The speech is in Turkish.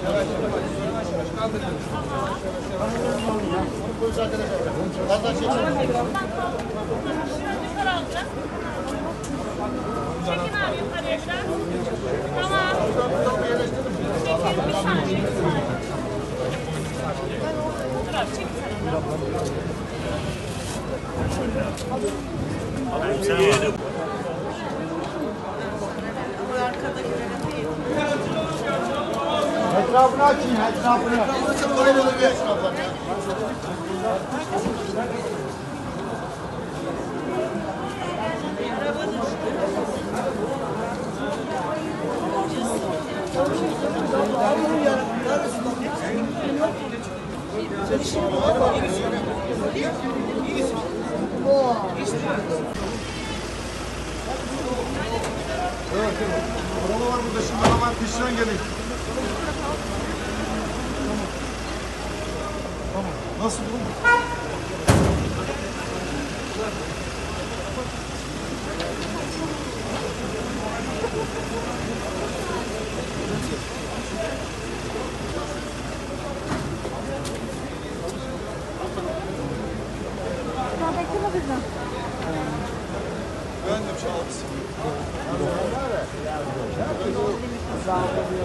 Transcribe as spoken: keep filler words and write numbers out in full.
Çekin abi yukarıya biraz. Tamam. Çekin bir saniye. Dur abi çekin sana. Etrafını açın, etrafını. Oraya doğru bir etraflar ya. Araba var burada, şimdi araba peşinden gelin. Tamam. Nasıl bu? Ben de bir şey almışım.